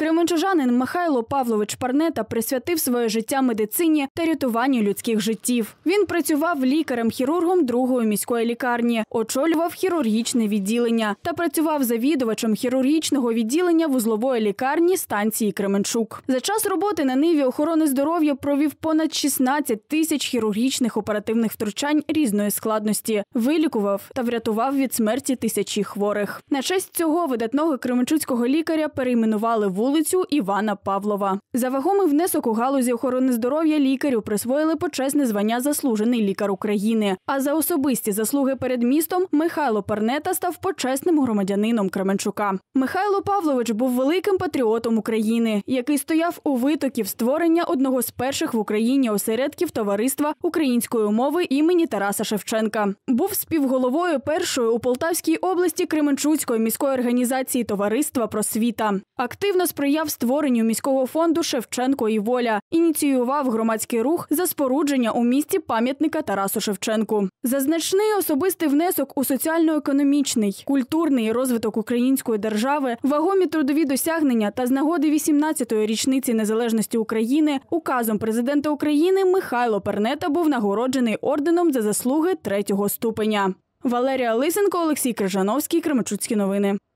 Кременчужанин Михайло Павлович Парнета присвятив своє життя медицині та рятуванню людських життів. Він працював лікарем-хірургом 2-ї міської лікарні, очолював хірургічне відділення та працював завідувачем хірургічного відділення вузлової лікарні станції Кременчук. За час роботи на ниві охорони здоров'я провів понад 16 тисяч хірургічних оперативних втручань різної складності, вилікував та врятував від смерті тисячі хворих. На честь цього видатного кременчуцького лікаря перейменували вулицю Івана Павлова. За вагомий внесок у галузі охорони здоров'я лікарю присвоїли почесне звання «Заслужений лікар України». А за особисті заслуги перед містом Михайло Парнета став почесним громадянином Кременчука. Михайло Павлович був великим патріотом України, який стояв у витоків створення одного з перших в Україні осередків товариства української мови імені Тараса Шевченка. Був співголовою першої у Полтавській області Кременчуцької міської організації «Товариства просвіта». Активно сприяв створенню міського фонду «Шевченко і воля», ініціював громадський рух за спорудження у місті пам'ятника Тарасу Шевченку. За значний особистий внесок у соціально-економічний, культурний розвиток української держави, вагомі трудові досягнення та з нагоди 18-ї річниці незалежності України указом президента України Михайло Парнета був нагороджений орденом за заслуги 3-го ступеня. Валерія Лисенко, Олексій Крижановський, Кременчуцькі новини.